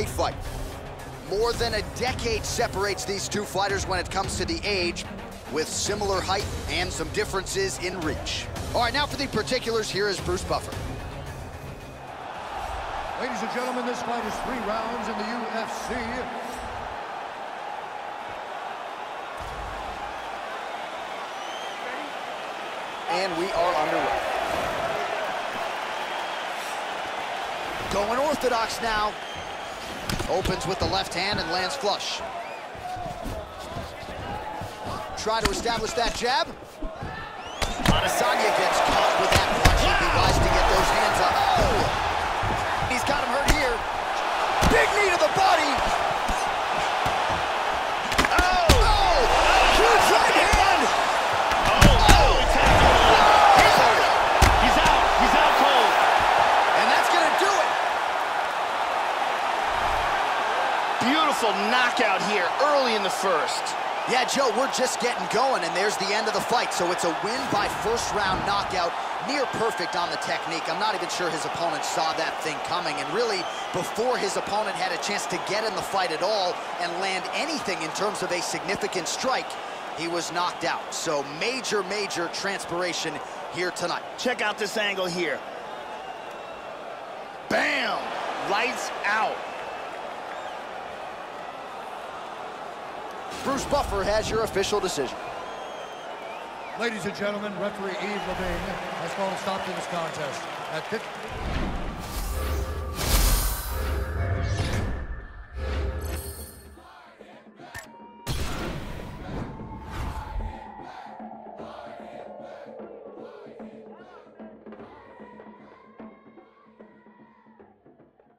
great fight. More than a decade separates these two fighters when it comes to the age, with similar height and some differences in reach. All right, now for the particulars, here is Bruce Buffer. Ladies and gentlemen, this fight is 3 rounds in the UFC. And we are underway. Going orthodox now. Opens with the left hand and lands flush. Try to establish that jab. Adesanya gets caught with that punch. He'd be wise to get those hands up. Oh! He's got him hurt here. Big knee to the body. Oh! Oh! Huge right hand! Oh! He's hurt. He's out. He's out cold. And that's gonna do it. Beautiful knockout here early in the first. Yeah, Joe, we're just getting going, and there's the end of the fight. So it's a win by first-round knockout, near perfect on the technique. I'm not even sure his opponent saw that thing coming, and really, before his opponent had a chance to get in the fight at all and land anything in terms of a significant strike, he was knocked out. So major, major transpiration here tonight. Check out this angle here. Bam! Lights out. Bruce Buffer has your official decision. Ladies and gentlemen, referee Yves Lavigne has called a stop to this contest at 50.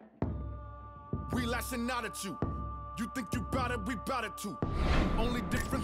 We lashing out at you. You think you bout it, we bout it too. Only difference